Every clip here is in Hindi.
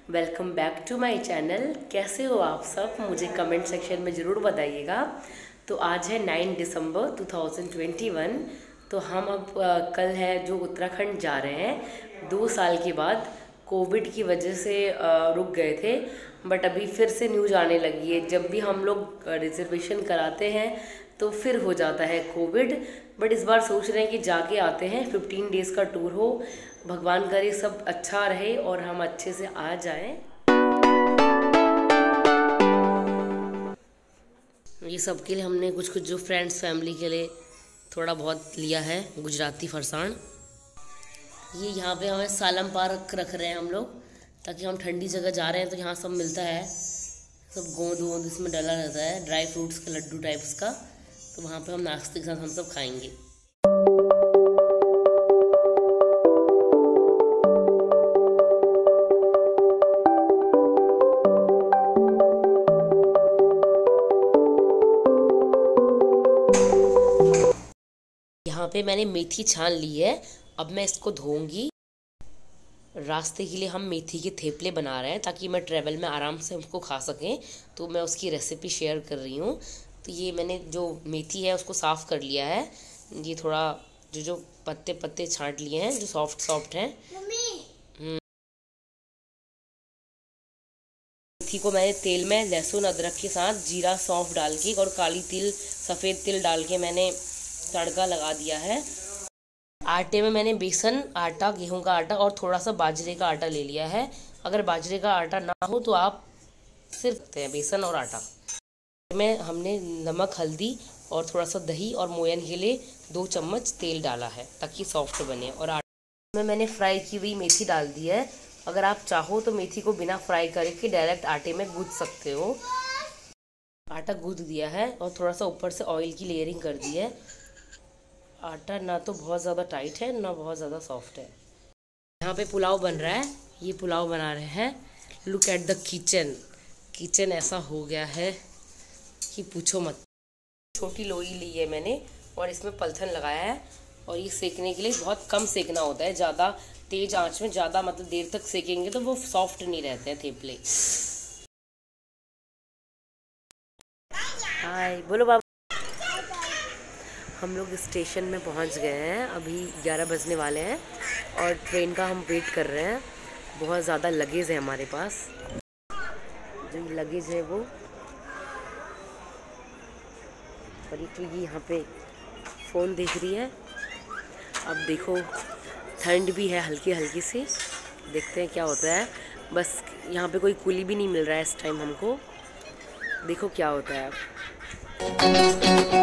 Welcome back to my channel. कैसे हो आप सब, मुझे कमेंट सेक्शन में ज़रूर बताइएगा। तो आज है 9 दिसंबर 2021। तो हम अब कल है जो उत्तराखंड जा रहे हैं। 2 साल के बाद कोविड की वजह से रुक गए थे, बट अभी फिर से न्यूज़ आने लगी है। जब भी हम लोग रिजर्वेशन कराते हैं तो फिर हो जाता है कोविड, बट इस बार सोच रहे हैं कि जाके आते हैं। 15 डेज़ का टूर हो। भगवान करे सब अच्छा रहे और हम अच्छे से आ जाएं। ये सब के लिए हमने कुछ जो फ्रेंड्स फैमिली के लिए थोड़ा बहुत लिया है गुजराती फरसाण। ये यहाँ पे हमें सालम पार्क रख रहे हैं हम लोग, ताकि हम ठंडी जगह जा रहे हैं तो यहाँ सब मिलता है। सब गोंद वोंद इसमें डला रहता है, ड्राई फ्रूट्स का लड्डू टाइप्स का। तो वहाँ पे हम नाश्ते के साथ हम सब खाएंगे। यहाँ पे मैंने मेथी छान ली है, अब मैं इसको धोऊंगी। रास्ते के लिए हम मेथी के थेपले बना रहे हैं ताकि मैं ट्रैवल में आराम से उसको खा सकें, तो मैं उसकी रेसिपी शेयर कर रही हूँ। तो ये मैंने जो मेथी है उसको साफ़ कर लिया है। ये थोड़ा जो पत्ते पत्ते छांट लिए हैं जो सॉफ्ट सॉफ्ट हैं। मेथी को मैंने तेल में लहसुन अदरक के साथ जीरा सौंफ डाल के और काली तिल सफ़ेद तिल डाल के मैंने तड़का लगा दिया है। आटे में मैंने बेसन आटा, गेहूं का आटा और थोड़ा सा बाजरे का आटा ले लिया है। अगर बाजरे का आटा ना हो तो आप सिर्फ बेसन और आटा में हमने नमक हल्दी और थोड़ा सा दही और मोयन के लिए 2 चम्मच तेल डाला है ताकि सॉफ्ट बने। और आटे में मैंने फ्राई की हुई मेथी डाल दी है। अगर आप चाहो तो मेथी को बिना फ्राई करके डायरेक्ट आटे में गूंथ सकते हो। आटा गूंथ दिया है और थोड़ा सा ऊपर से ऑयल की लेयरिंग कर दी है। आटा ना तो बहुत ज़्यादा टाइट है ना बहुत ज़्यादा सॉफ्ट है। यहाँ पे पुलाव बन रहा है, ये पुलाव बना रहे हैं। लुक एट द किचन ऐसा हो गया है कि पूछो मत। छोटी लोई ली है मैंने और इसमें पलथन लगाया है। और ये सेकने के लिए बहुत कम सेकना होता है, ज़्यादा तेज आंच में ज़्यादा मतलब देर तक सेकेंगे तो वो सॉफ्ट नहीं रहते हैं थेपले। हाय बोलो बाबा। हम लोग स्टेशन में पहुंच गए हैं, अभी 11 बजने वाले हैं और ट्रेन का हम वेट कर रहे हैं। बहुत ज़्यादा लगेज है हमारे पास। जो लगेज है वो और तो ये यहाँ पे फ़ोन देख रही है। अब देखो ठंड भी है हल्की हल्की सी, देखते हैं क्या होता है। बस यहाँ पे कोई कुली भी नहीं मिल रहा है इस टाइम हमको, देखो क्या होता है अब।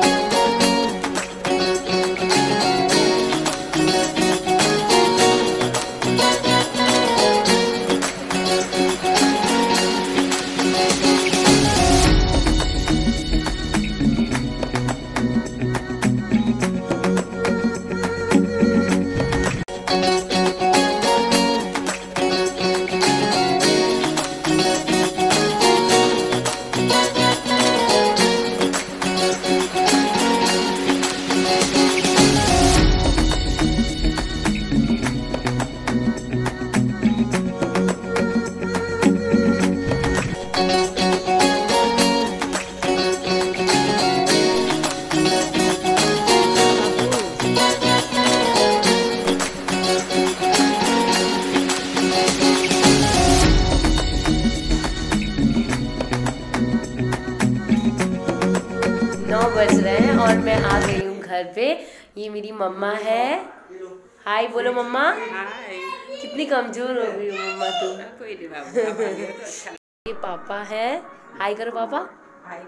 बज रहे हैं और मैं आ गई हूँ घर पे। ये मेरी मम्मा है। हाय बोलो मम्मा। हाय। कितनी कमजोर हो गई मम्मा तुम। कोई नहीं बाबा। ये पापा है, हाय करो पापा। हाय।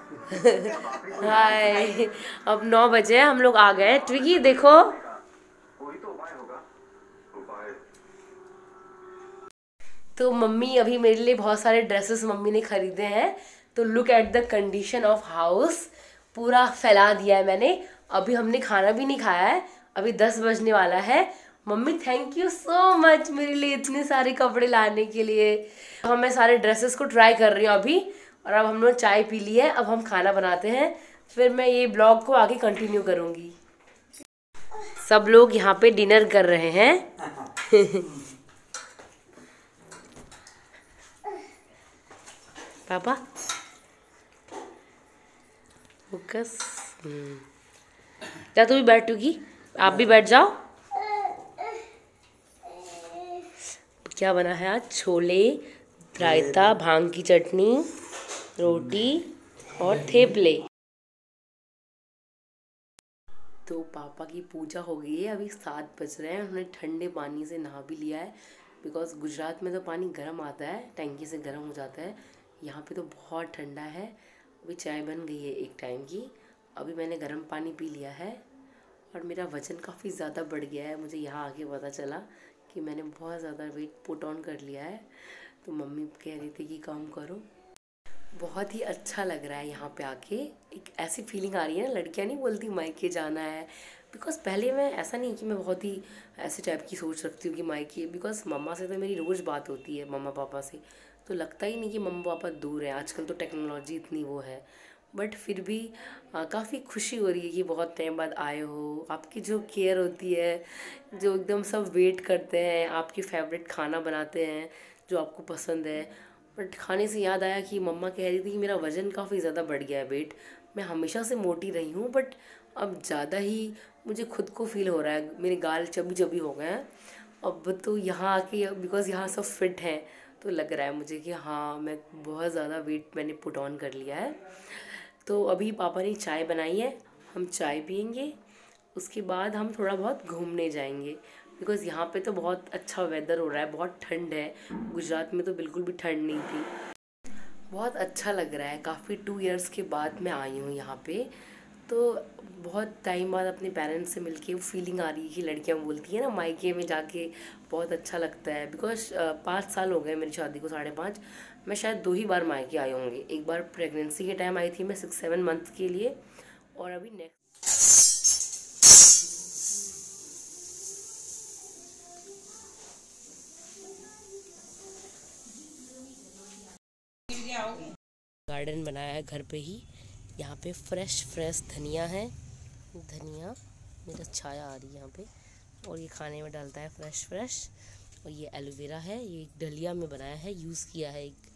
हाय। अब 9 बजे हम लोग आ गए। ट्विगी देखो, तो मम्मी अभी मेरे लिए बहुत सारे ड्रेसेस मम्मी ने खरीदे हैं। तो look at the condition of house, पूरा फैला दिया है मैंने। अभी हमने खाना भी नहीं खाया है, अभी 10 बजने वाला है। Mummy thank you so much मेरे लिए इतने सारे कपड़े लाने के लिए। अब मैं सारे ड्रेसेस को ट्राई कर रही हूँ अभी। और अब हम लोग चाय पी ली है, अब हम खाना बनाते हैं, फिर मैं ये ब्लॉग को आगे कंटिन्यू करूँगी। सब लोग यहाँ पे डिनर कर रहे हैं। पापा फोकस। क्या तू भी बैठोगी? आप भी बैठ जाओ। क्या बना है आज? छोले, रायता, भांग की चटनी, रोटी और थेपले। तो पापा की पूजा हो गई है, अभी 7 बज रहे हैं। उन्होंने ठंडे पानी से नहा भी लिया है, बिकॉज़ गुजरात में तो पानी गर्म आता है, टंकी से गर्म हो जाता है। यहाँ पे तो बहुत ठंडा है। अभी चाय बन गई है एक टाइम की, अभी मैंने गर्म पानी पी लिया है और मेरा वज़न काफ़ी ज़्यादा बढ़ गया है। मुझे यहाँ आके पता चला कि मैंने बहुत ज़्यादा वेट पुट ऑन कर लिया है। तो मम्मी कह रही थी कि कम करो। बहुत ही अच्छा लग रहा है यहाँ पे आके। एक ऐसी फीलिंग आ रही है ना, लड़कियाँ नहीं बोलती मायके जाना है। बिकॉज़ पहले मैं ऐसा नहीं कि मैं बहुत ही ऐसे टाइप की सोच रखती हूँ कि मायके, बिकॉज़ मम्मा से तो मेरी रोज़ बात होती है, मम्मा पापा से, तो लगता ही नहीं कि मम्मा पापा दूर हैं। आजकल तो टेक्नोलॉजी इतनी वो है, बट फिर भी काफ़ी खुशी हो रही है कि बहुत टाइम बाद आए हो। आपकी जो केयर होती है, जो एकदम सब वेट करते हैं, आपकी फेवरेट खाना बनाते हैं जो आपको पसंद है। बट खाने से याद आया कि मम्मा कह रही थी कि मेरा वज़न काफ़ी ज़्यादा बढ़ गया है, वेट। मैं हमेशा से मोटी रही हूँ, बट अब ज़्यादा ही मुझे खुद को फील हो रहा है। मेरे गाल चबी चबी हो गए हैं अब तो यहाँ आके, बिकॉज़ यहाँ सब फिट हैं, तो लग रहा है मुझे कि हाँ, मैं बहुत ज़्यादा वेट मैंने पुट ऑन कर लिया है। तो अभी पापा ने चाय बनाई है, हम चाय पियेंगे, उसके बाद हम थोड़ा बहुत घूमने जाएंगे। बिकॉज़ यहाँ पे तो बहुत अच्छा वेदर हो रहा है, बहुत ठंड है। गुजरात में तो बिल्कुल भी ठंड नहीं थी। बहुत अच्छा लग रहा है। काफ़ी 2 इयर्स के बाद मैं आई हूँ यहाँ पे, तो बहुत टाइम बाद अपने पेरेंट्स से मिलके वो फीलिंग आ रही है कि लड़कियाँ बोलती हैं ना मायके में जाके बहुत अच्छा लगता है। बिकॉज 5 साल हो गए मेरी शादी को, 5.5। मैं शायद 2 ही बार मायके आई होंगी। एक बार प्रेगनेंसी के टाइम आई थी मैं 6-7 मंथ के लिए, और अभी नेक्स्ट। गार्डन बनाया है घर पे ही। यहाँ पे फ्रेश धनिया है, धनिया मेरा छाया आ रही है यहाँ पे, और ये खाने में डालता है फ्रेश। और ये एलोवेरा है, ये एक डलिया में बनाया है, यूज़ किया है एक